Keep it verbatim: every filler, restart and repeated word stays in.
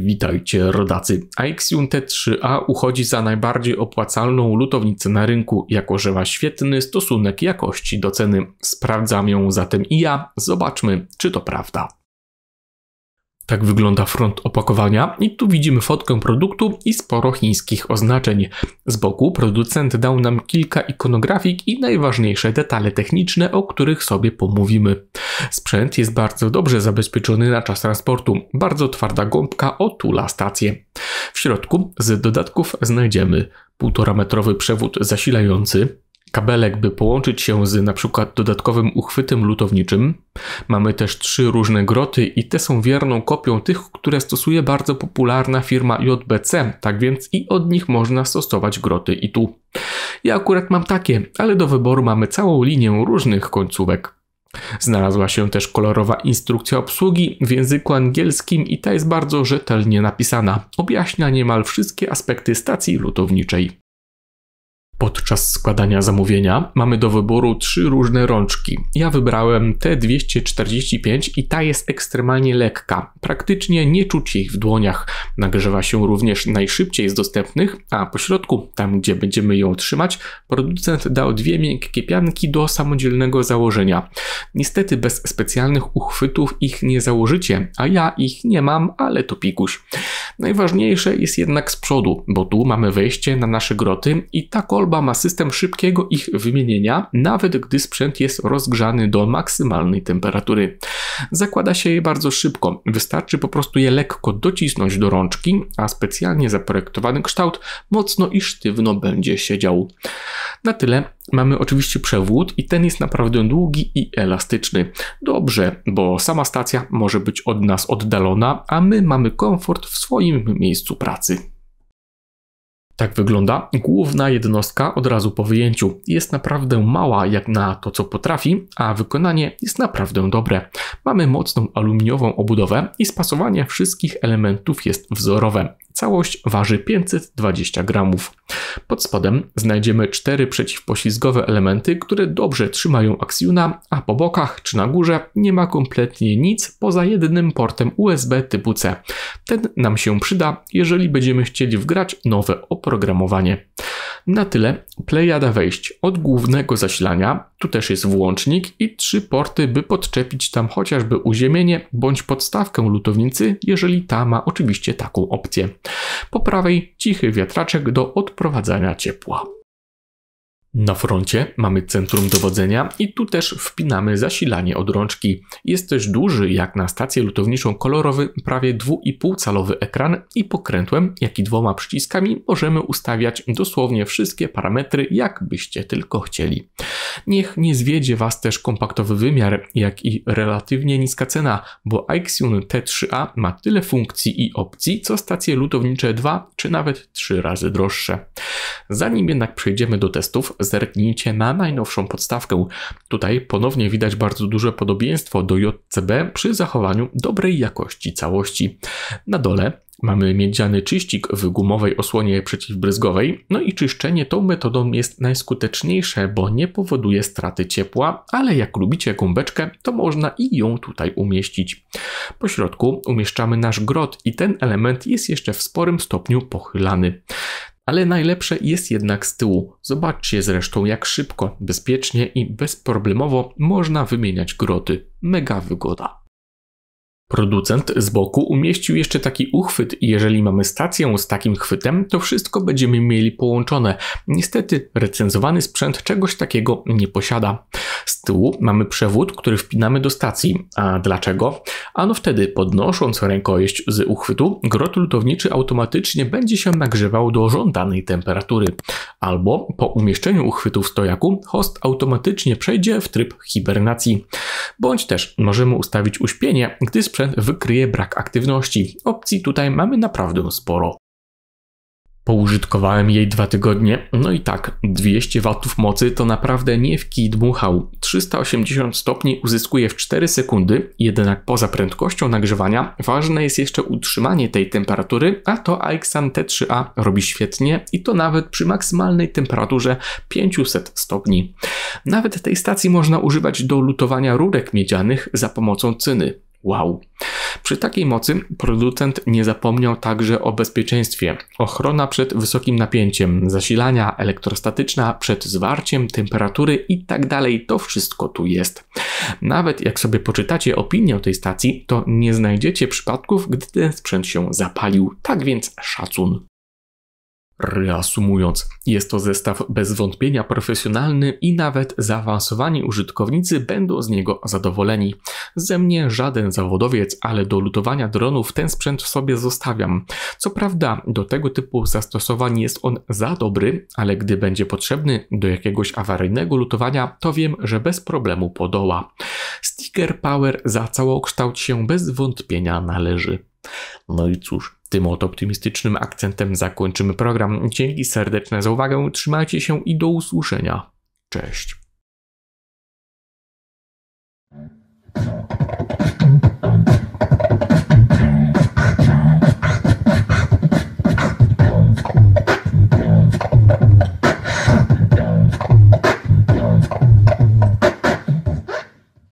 Witajcie rodacy. Axion T trzy A uchodzi za najbardziej opłacalną lutownicę na rynku, jako że ma świetny stosunek jakości do ceny. Sprawdzam ją zatem i ja. Zobaczmy, czy to prawda. Tak wygląda front opakowania i tu widzimy fotkę produktu i sporo chińskich oznaczeń. Z boku producent dał nam kilka ikonografik i najważniejsze detale techniczne, o których sobie pomówimy. Sprzęt jest bardzo dobrze zabezpieczony na czas transportu. Bardzo twarda gąbka otula stację. W środku z dodatków znajdziemy półtora metrowy przewód zasilający, kabelek, by połączyć się z na przykład dodatkowym uchwytem lutowniczym. Mamy też trzy różne groty i te są wierną kopią tych, które stosuje bardzo popularna firma J B C, tak więc i od nich można stosować groty i tu. Ja akurat mam takie, ale do wyboru mamy całą linię różnych końcówek. Znalazła się też kolorowa instrukcja obsługi w języku angielskim i ta jest bardzo rzetelnie napisana. Objaśnia niemal wszystkie aspekty stacji lutowniczej. Podczas składania zamówienia mamy do wyboru trzy różne rączki. Ja wybrałem T dwieście czterdzieści pięć i ta jest ekstremalnie lekka. Praktycznie nie czuć jej w dłoniach. Nagrzewa się również najszybciej z dostępnych, a po środku, tam gdzie będziemy ją trzymać, producent dał dwie miękkie pianki do samodzielnego założenia. Niestety bez specjalnych uchwytów ich nie założycie, a ja ich nie mam, ale to pikuś. Najważniejsze jest jednak z przodu, bo tu mamy wejście na nasze groty i ta kolba ma system szybkiego ich wymienienia, nawet gdy sprzęt jest rozgrzany do maksymalnej temperatury. Zakłada się je bardzo szybko, wystarczy po prostu je lekko docisnąć do rączki, a specjalnie zaprojektowany kształt mocno i sztywno będzie siedział. Na tyle. Mamy oczywiście przewód i ten jest naprawdę długi i elastyczny. Dobrze, bo sama stacja może być od nas oddalona, a my mamy komfort w swoim miejscu pracy. Tak wygląda główna jednostka od razu po wyjęciu. Jest naprawdę mała jak na to, co potrafi, a wykonanie jest naprawdę dobre. Mamy mocną aluminiową obudowę i spasowanie wszystkich elementów jest wzorowe. Całość waży pięćset dwadzieścia gramów. Pod spodem znajdziemy cztery przeciwpoślizgowe elementy, które dobrze trzymają Axiona, a po bokach czy na górze nie ma kompletnie nic poza jednym portem U S B typu C. Ten nam się przyda, jeżeli będziemy chcieli wgrać nowe oprogramowanie. Na tyle plejada wejść od głównego zasilania, tu też jest włącznik i trzy porty, by podczepić tam chociażby uziemienie bądź podstawkę lutownicy, jeżeli ta ma oczywiście taką opcję. Po prawej cichy wiatraczek do odprowadzania ciepła. Na froncie mamy centrum dowodzenia i tu też wpinamy zasilanie od rączki. Jest też duży, jak na stację lutowniczą, kolorowy, prawie dwa i pół calowy ekran i pokrętłem, jak i dwoma przyciskami możemy ustawiać dosłownie wszystkie parametry, jak byście tylko chcieli. Niech nie zwiedzie Was też kompaktowy wymiar, jak i relatywnie niska cena, bo Axion T trzy A ma tyle funkcji i opcji, co stacje lutownicze dwa czy nawet trzy razy droższe. Zanim jednak przejdziemy do testów, zerknijcie na najnowszą podstawkę. Tutaj ponownie widać bardzo duże podobieństwo do J C B przy zachowaniu dobrej jakości całości. Na dole mamy miedziany czyścik w gumowej osłonie przeciwbryzgowej, no i czyszczenie tą metodą jest najskuteczniejsze, bo nie powoduje straty ciepła, ale jak lubicie gąbeczkę, to można i ją tutaj umieścić. Po środku umieszczamy nasz grot i ten element jest jeszcze w sporym stopniu pochylany. Ale najlepsze jest jednak z tyłu. Zobaczcie zresztą, jak szybko, bezpiecznie i bezproblemowo można wymieniać groty. Mega wygoda. Producent z boku umieścił jeszcze taki uchwyt i jeżeli mamy stację z takim chwytem, to wszystko będziemy mieli połączone. Niestety recenzowany sprzęt czegoś takiego nie posiada. Z tyłu mamy przewód, który wpinamy do stacji. A dlaczego? Ano wtedy, podnosząc rękojeść z uchwytu, grot lutowniczy automatycznie będzie się nagrzewał do żądanej temperatury. Albo po umieszczeniu uchwytu w stojaku host automatycznie przejdzie w tryb hibernacji. Bądź też możemy ustawić uśpienie, gdy sprzęt wykryje brak aktywności. Opcji tutaj mamy naprawdę sporo. Poużytkowałem jej dwa tygodnie, no i tak, dwieście watów mocy to naprawdę nie w kij dmuchał. trzysta osiemdziesiąt stopni uzyskuje w cztery sekundy, jednak poza prędkością nagrzewania ważne jest jeszcze utrzymanie tej temperatury, a to Axion T trzy A robi świetnie i to nawet przy maksymalnej temperaturze pięćset stopni. Nawet tej stacji można używać do lutowania rurek miedzianych za pomocą cyny. Wow. Przy takiej mocy producent nie zapomniał także o bezpieczeństwie. Ochrona przed wysokim napięciem, zasilania elektrostatyczna przed zwarciem temperatury i tak dalej. To wszystko tu jest. Nawet jak sobie poczytacie opinię o tej stacji, to nie znajdziecie przypadków, gdy ten sprzęt się zapalił. Tak więc szacun. Reasumując, jest to zestaw bez wątpienia profesjonalny i nawet zaawansowani użytkownicy będą z niego zadowoleni. Ze mnie żaden zawodowiec, ale do lutowania dronów ten sprzęt sobie zostawiam. Co prawda do tego typu zastosowań jest on za dobry, ale gdy będzie potrzebny do jakiegoś awaryjnego lutowania, to wiem, że bez problemu podoła. Sticker Power za całokształt się bez wątpienia należy. No i cóż, tym oto optymistycznym akcentem zakończymy program. Dzięki serdeczne za uwagę, trzymajcie się i do usłyszenia. Cześć.